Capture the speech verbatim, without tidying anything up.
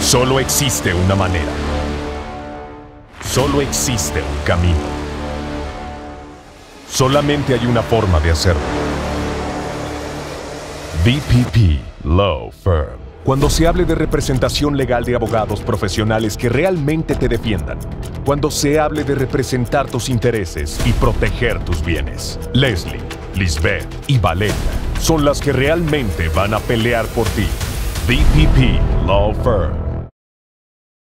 Solo existe una manera. Solo existe un camino. Solamente hay una forma de hacerlo. V P P Law Firm. Cuando se hable de representación legal de abogados profesionales que realmente te defiendan. Cuando se hable de representar tus intereses y proteger tus bienes. Leslie, Lisbeth y Valeta son las que realmente van a pelear por ti. V P P Law Firm.